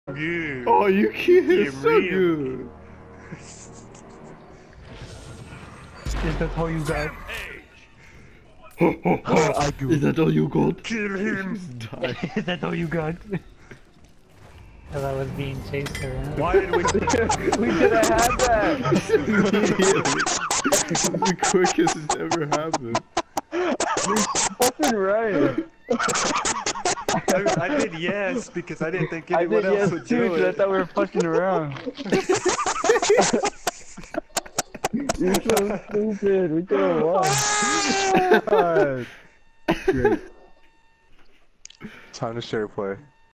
Good. Oh, you can't. You're So real. good. Is that all you got? Is that all you got? Kill him. Die. Is that all you got? Because I was being chased around. Why did we? We could have had that! The quickest it's ever happened. You're fucking right! I did yes because I didn't think I anyone did else yes would too, do because I it. thought we were fucking around. You're so stupid, we could have won. Time to share play.